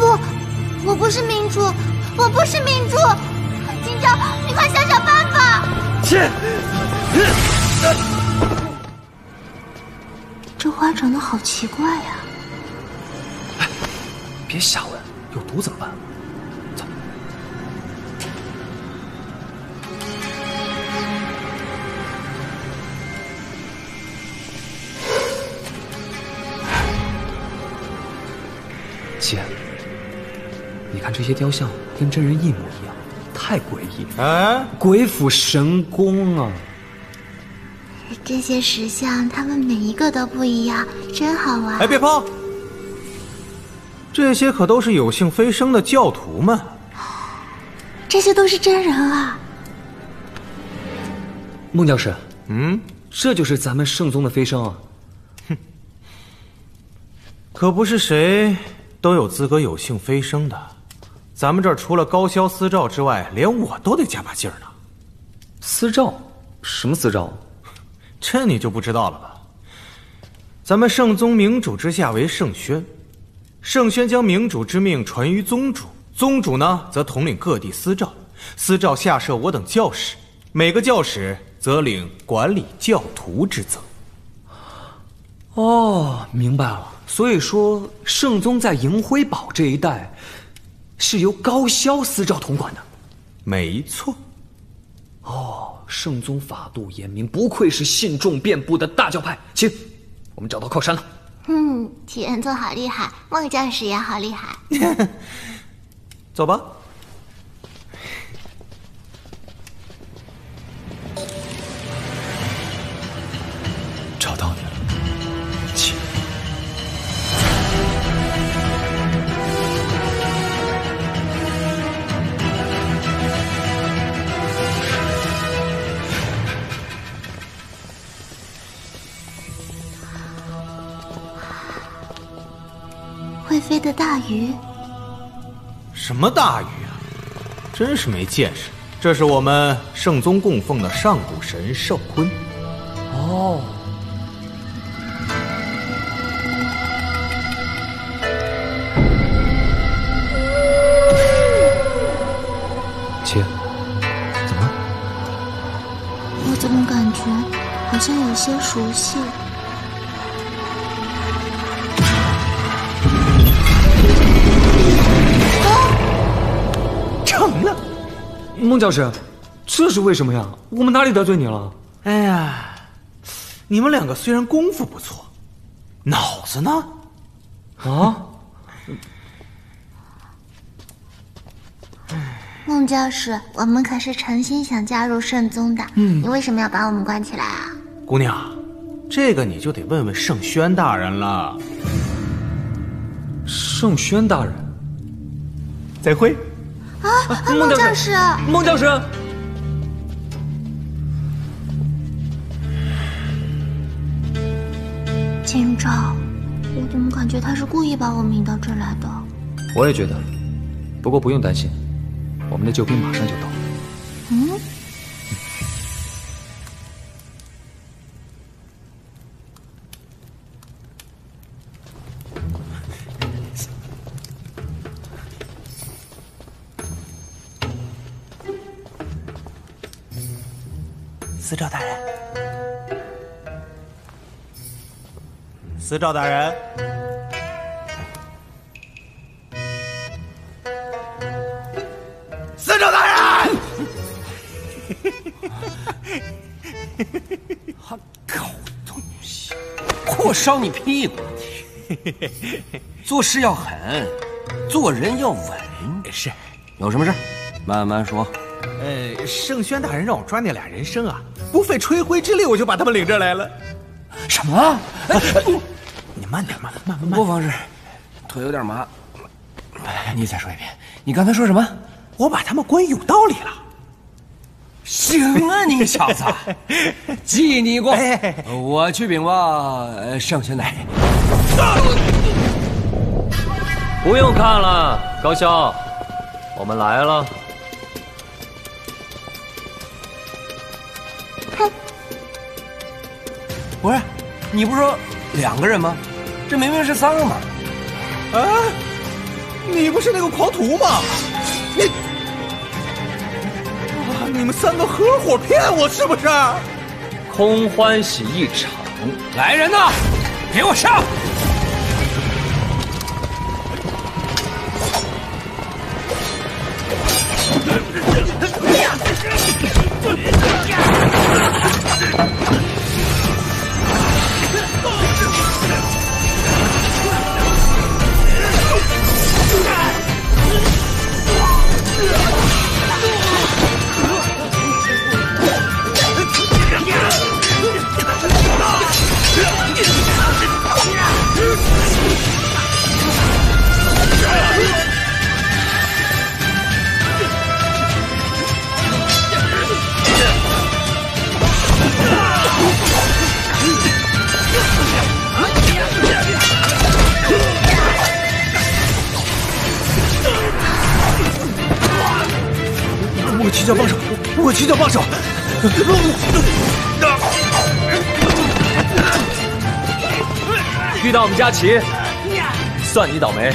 不，我不是明珠，我不是明珠！金昭，你快想想办法！ 切！ 这花长得好奇怪呀！ 哎，别瞎问，有毒怎么办？走。姐，你看这些雕像跟真人一模一样，太诡异了！ 哎， 鬼斧神工啊！ 这些石像，它们每一个都不一样，真好玩。 哎，别碰！这些可都是有幸飞升的教徒们。 这些都是真人啊！ 孟教师，这就是咱们圣宗的飞升啊！ 哼，可不是谁都有资格有幸飞升的。咱们这儿除了高萧司诏之外，连我都得加把劲儿呢。 司诏？什么司诏？ 这你就不知道了吧？咱们圣宗明主之下为圣宣，圣宣将明主之命传于宗主，宗主呢则统领各地司诏，司诏下设我等教使，每个教使则领管理教徒之责。 哦，明白了。所以说，圣宗在迎辉堡这一带是由高萧司诏统管的。 没错。 哦，圣宗法度严明，不愧是信众遍布的大教派。请，我们找到靠山了。 体验座好厉害，孟教师也好厉害。 走吧。 找到你了，请。 会飞的大鱼？ 什么大鱼啊？真是没见识。这是我们圣宗供奉的上古神寿坤。 哦。姐，怎么了？ 我怎么感觉好像有些熟悉？ 成了。 孟教师，这是为什么呀？我们哪里得罪你了？ 哎呀，你们两个虽然功夫不错，脑子呢？ 啊？ 孟教师，我们可是诚心想加入圣宗的，你为什么要把我们关起来啊？ 姑娘，这个你就得问问圣宣大人了。 圣宣大人， 再会。 孟教师， 孟教师， 今朝，我怎么感觉他是故意把我们引到这儿来的？ 我也觉得，不过不用担心，我们的救兵马上就到。 司诏大人，司诏大人，司诏大人！ 还狗东西，火烧你屁股！做事要狠，做人要稳。 是， 有什么事慢慢说。 圣宣大人让我抓那俩人参啊，不费吹灰之力我就把他们领这儿来了。 什么？ 你慢点，慢慢。 不妨事，腿有点麻。你再说一遍，你刚才说什么？ 我把他们关有道理了。 行啊，你小子，记你过。我去禀报圣宣大人。 不用看了，高萧，我们来了。 不是，你不是说2个人吗？这明明是3个嘛！ 啊， 你不是那个狂徒吗？你们3个合伙骗我是不是？ 空欢喜一场。 来人呐，给我上！ 我去叫帮手，我去叫帮手。 遇到我们佳琪，算你倒霉。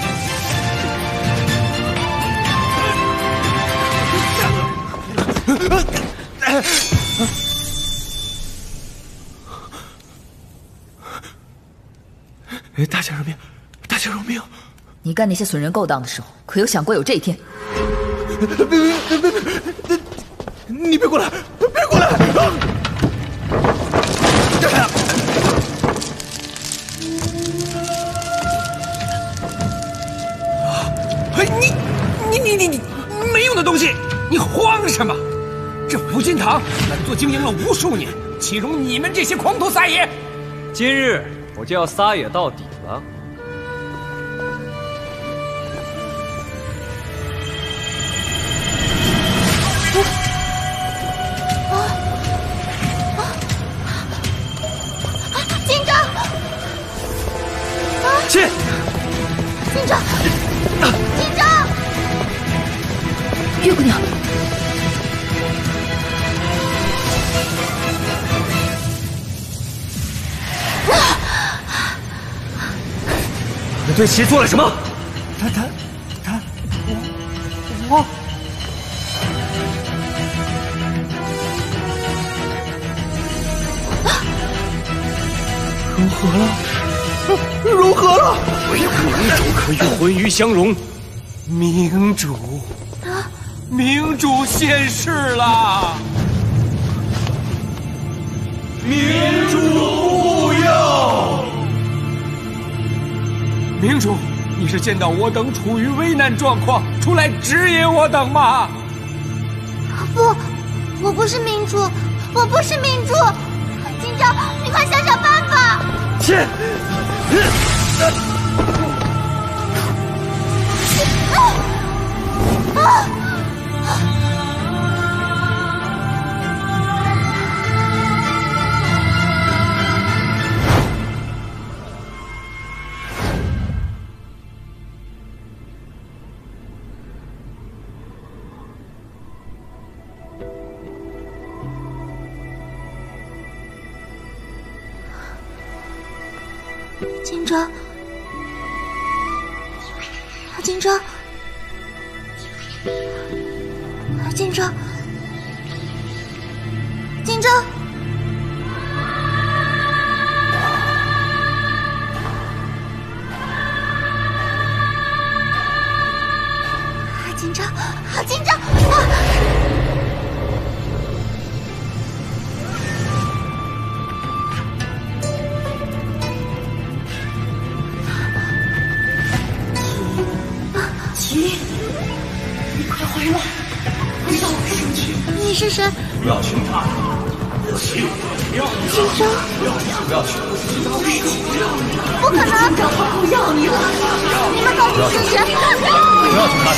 大侠饶命！大侠饶命！ 你干那些损人勾当的时候，可有想过有这一天？ 别！你别过来！别过来！ 你没用的东西，你慌什么？这福金堂本座经营了无数年，岂容你们这些狂徒撒野？ 今日我就要撒野到底了。 金章， 去！ 金章，金章， 月姑娘。 你对其做了什么？ 我融合了！ 唯有明主可与魂鱼相融。明主，明主现世了！ 明主护佑！ 明主，你是见到我等处于危难状况，出来指引我等吗？ 不，我不是明主，我不是明主。金章，你快想想办法！ 去！ 金章，金章，金章，金章，金章，金章！你是谁？ 不要去他！金章， 不要去！ 不可能！ 不要你了！ 你们到底是谁？ 不要去他！